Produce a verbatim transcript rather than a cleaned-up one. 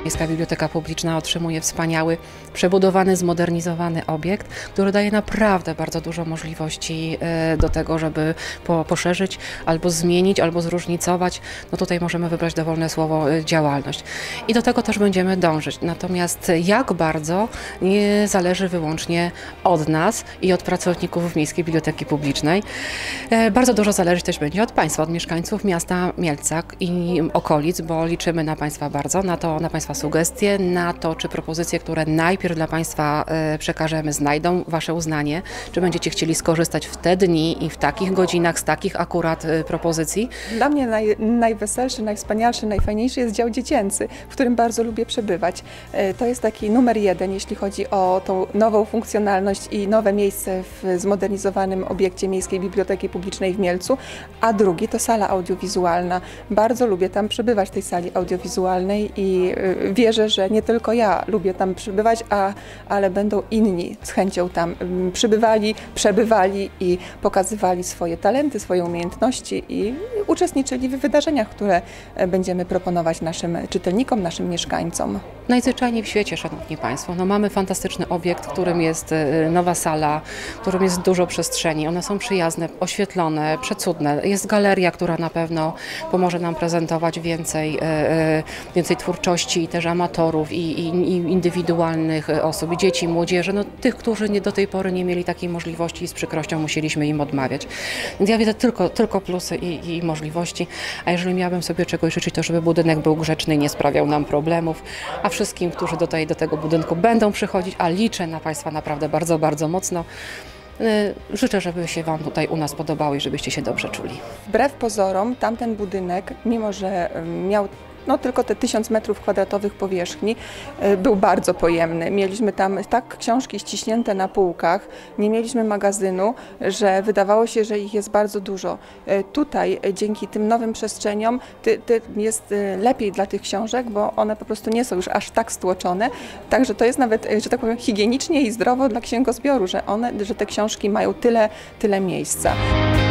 Miejska Biblioteka Publiczna otrzymuje wspaniały, przebudowany, zmodernizowany obiekt, który daje naprawdę bardzo dużo możliwości do tego, żeby po, poszerzyć, albo zmienić, albo zróżnicować. No tutaj możemy wybrać dowolne słowo działalność. I do tego też będziemy dążyć. Natomiast jak bardzo nie zależy wyłącznie od nas i od pracowników Miejskiej Biblioteki Publicznej. Bardzo dużo zależy też będzie od Państwa, od mieszkańców miasta Mielca i okolic, bo liczymy na Państwa bardzo, na to, na Państwa sugestie, na to, czy propozycje, które najpierw dla Państwa przekażemy, znajdą Wasze uznanie, czy będziecie chcieli skorzystać w te dni i w takich godzinach z takich akurat propozycji. Dla mnie naj, najweselszy, najwspanialszy, najfajniejszy jest dział dziecięcy, w którym bardzo lubię przebywać. To jest taki numer jeden, jeśli chodzi o tą nową funkcjonalność i nowe miejsce w zmodernizowanym obiekcie Miejskiej Biblioteki Publicznej w Mielcu, a drugi to sala audiowizualna. Bardzo lubię tam przebywać w tej sali audiowizualnej i wierzę, że nie tylko ja lubię tam przebywać, a, ale będą inni z chęcią tam przybywali, przebywali i pokazywali swoje talenty, swoje umiejętności i uczestniczyli w wydarzeniach, które będziemy proponować naszym czytelnikom, naszym mieszkańcom. Najzwyczajniej w świecie, Szanowni Państwo, no mamy fantastyczny obiekt, którym jest nowa sala, w którym jest dużo przestrzeni. One są przyjazne, oświetlone, przecudne. Jest galeria, która na pewno pomoże nam prezentować więcej, więcej twórczości i też amatorów i, i, i indywidualnych osób, i dzieci, młodzieży, no tych, którzy nie, do tej pory nie mieli takiej możliwości i z przykrością musieliśmy im odmawiać. Więc ja widzę tylko, tylko plusy i, i możliwości, a jeżeli miałabym sobie czegoś życzyć, to żeby budynek był grzeczny i nie sprawiał nam problemów, a wszystkim, którzy do, tej, do tego budynku będą przychodzić, a liczę na Państwa naprawdę bardzo, bardzo mocno, życzę, żeby się Wam tutaj u nas podobało i żebyście się dobrze czuli. Wbrew pozorom tamten budynek, mimo że miał no tylko te tysiąc metrów kwadratowych powierzchni, był bardzo pojemny. Mieliśmy tam tak książki ściśnięte na półkach, nie mieliśmy magazynu, że wydawało się, że ich jest bardzo dużo. Tutaj dzięki tym nowym przestrzeniom ty, ty jest lepiej dla tych książek, bo one po prostu nie są już aż tak stłoczone. Także to jest nawet, że tak powiem, higienicznie i zdrowo dla księgozbioru, że one, że te książki mają tyle, tyle miejsca.